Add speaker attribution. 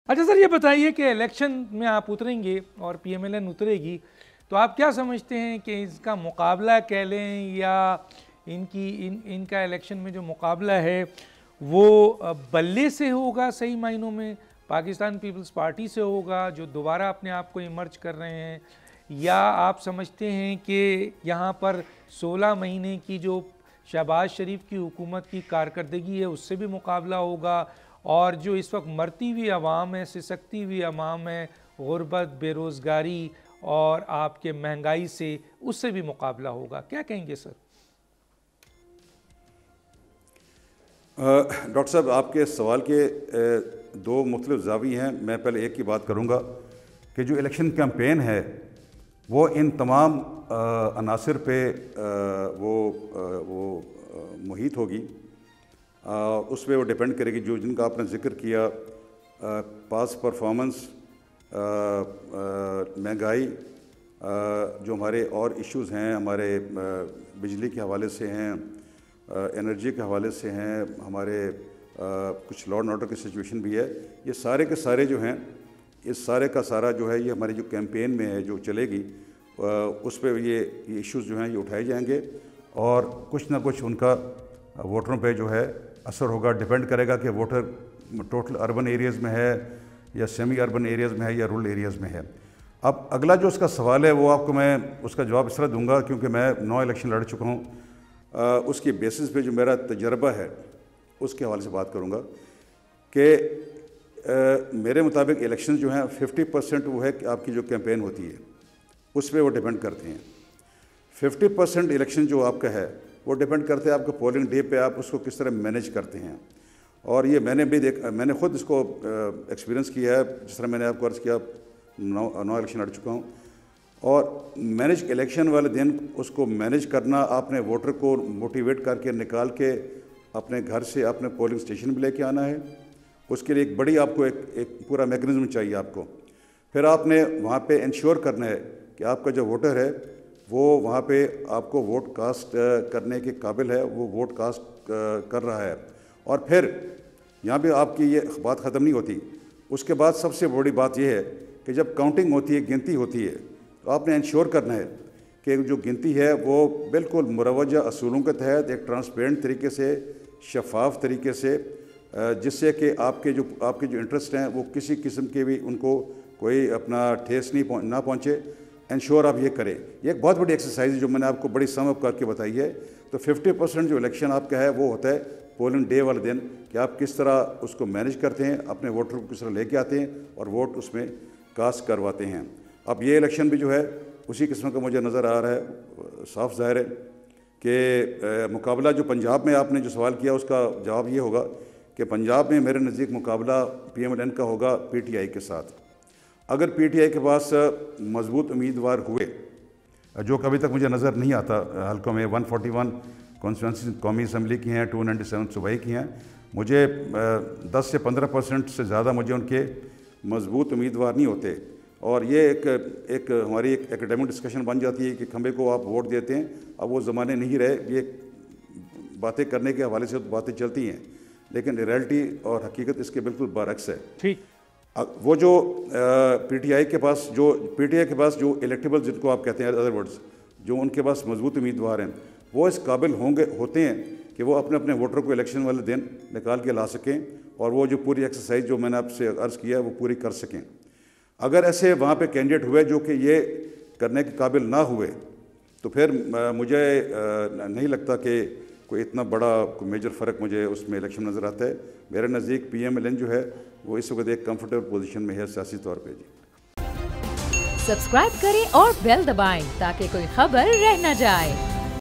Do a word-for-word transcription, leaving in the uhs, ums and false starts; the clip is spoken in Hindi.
Speaker 1: अच्छा सर, ये बताइए कि इलेक्शन में आप उतरेंगे और पीएमएलएन उतरेगी, तो आप क्या समझते हैं कि इसका मुकाबला कह लें या इनकी इन इनका इलेक्शन में जो मुकाबला है वो बल्ले से होगा, सही मायनों में पाकिस्तान पीपल्स पार्टी से होगा जो दोबारा अपने आप को इमर्ज कर रहे हैं, या आप समझते हैं कि यहाँ पर सोलह महीने की जो शहबाज शरीफ की हुकूमत की कारकर्दगी है उससे भी मुकाबला होगा, और जो इस वक्त मरती हुई आवाम है, सिसकती हुई आवाम है, गुर्बत, बेरोज़गारी और आपके महंगाई से, उससे भी मुकाबला होगा? क्या कहेंगे सर?
Speaker 2: डॉक्टर साहब, आपके सवाल के दो मुख्तलिफ ज़ावी हैं। मैं पहले एक की बात करूंगा कि जो इलेक्शन कैंपेन है वो इन तमाम अनासर पे वो वो मुहित होगी, उस पर वो डिपेंड करेगी। जो जिनका आपने ज़िक्र किया, पास परफॉर्मेंस, महंगाई, जो हमारे और इश्यूज़ हैं, हमारे बिजली के हवाले से हैं, एनर्जी के हवाले से हैं, हमारे कुछ लॉ एंड ऑर्डर की सिचुएशन भी है, ये सारे के सारे जो हैं, इस सारे का सारा जो है ये हमारी जो कैंपेन में है जो चलेगी उस पर ये इश्यूज़ जो हैं ये उठाए जाएंगे और कुछ ना कुछ उनका वोटरों पे जो है असर होगा। डिपेंड करेगा कि वोटर टोटल अर्बन एरियाज़ में है या सेमी अर्बन एरियाज़ में है या रूरल एरियाज़ में है। अब अगला जो उसका सवाल है वो आपको मैं उसका जवाब इस तरह दूंगा, क्योंकि मैं नौ इलेक्शन लड़ चुका हूँ, उसकी बेसिस पे जो मेरा तजर्बा है उसके हवाले से बात करूँगा कि मेरे मुताबिक इलेक्शन जो हैं फिफ्टी परसेंट वो है कि आपकी जो कैंपेन होती है उस पर वो डिपेंड करते हैं। फिफ्टी परसेंट इलेक्शन जो आपका है वो डिपेंड करते हैं आपके पोलिंग डे पे आप उसको किस तरह मैनेज करते हैं। और ये मैंने भी देख मैंने ख़ुद इसको एक्सपीरियंस किया है, जिस तरह मैंने आपको अर्ज़ किया, नौ नौ इलेक्शन लड़ चुका हूँ। और मैनेज इलेक्शन वाले दिन उसको मैनेज करना, आपने वोटर को मोटिवेट करके निकाल के अपने घर से अपने पोलिंग स्टेशन भी लेके आना है। उसके लिए एक बड़ी आपको एक एक पूरा मैकेनिज्म चाहिए आपको। फिर आपने वहाँ पे इंश्योर करना है कि आपका जो वोटर है वो वहाँ पे आपको वोट कास्ट करने के काबिल है, वो वोट कास्ट कर रहा है। और फिर यहाँ पे आपकी ये बात ख़त्म नहीं होती। उसके बाद सबसे बड़ी बात यह है कि जब काउंटिंग होती है, गिनती होती है, तो आपने इंश्योर करना है कि जो गिनती है वो बिल्कुल मुरवजा असूलों के तहत एक ट्रांसपेरेंट तरीके से, शफाफ तरीके से, जिससे कि आपके जो आपके जो इंटरेस्ट हैं वो किसी किस्म के भी उनको कोई अपना ठेस नहीं ना पहुँचे, इंश्योर आप ये करें। ये एक बहुत बड़ी एक्सरसाइज है जो मैंने आपको बड़ी सम अप करके बताई है। तो फिफ्टी परसेंट जो इलेक्शन आपका है वो होता है पोलिंग डे वाले दिन, कि आप किस तरह उसको मैनेज करते हैं, अपने वोटर को किस तरह लेके आते हैं और वोट उसमें कास्ट करवाते हैं। अब ये इलेक्शन भी जो है उसी किस्म का मुझे नज़र आ रहा है। साफ ज़ाहिर है कि मुकाबला जो पंजाब में आपने जो सवाल किया उसका जवाब ये होगा कि पंजाब में मेरे नज़दीक मुकाबला पीएमएलएन का होगा पीटीआई के साथ। अगर पीटीआई के पास मजबूत उम्मीदवार हुए, जो कभी तक मुझे नज़र नहीं आता, हल्कों में वन फोर्टी वन कॉन्स्टिट्यूंसी कौमी असम्बली की हैं, टू नाइन्टी सेवन सूबाई की हैं, मुझे दस से पंद्रह परसेंट से ज़्यादा मुझे उनके मजबूत उम्मीदवार नहीं होते। और ये एक एक हमारी एक एकेडमिक डिस्कशन बन जाती है कि खंबे को आप वोट देते हैं। अब वो ज़माने नहीं रहे, ये बातें करने के हवाले से तो बातें चलती हैं, लेकिन रियलिटी और हकीकत इसके बिल्कुल बरअक्स है।
Speaker 1: ठीक,
Speaker 2: वो जो पीटीआई के पास जो पीटीआई के पास जो इलेक्टेबल, जिनको आप कहते हैं अदर वर्ड्स, जो उनके पास मजबूत उम्मीदवार हैं, वो इस काबिल होंगे होते हैं कि वो अपने अपने वोटर को इलेक्शन वाले दिन निकाल के ला सकें और वो जो पूरी एक्सरसाइज जो मैंने आपसे अर्ज़ किया है वो पूरी कर सकें। अगर ऐसे वहाँ पे कैंडिडेट हुए जो कि ये करने के काबिल ना हुए, तो फिर मुझे नहीं लगता कि कोई इतना बड़ा कोई मेजर फ़र्क मुझे उसमें इलेक्शन नज़र आता है। मेरे नज़दीक पीएमएलएन जो है वो इस वक्त एक कंफर्टेबल पोजीशन में है सियासी तौर पे। जी,
Speaker 3: सब्सक्राइब करें और बेल दबाएं ताकि कोई खबर रह न जाए।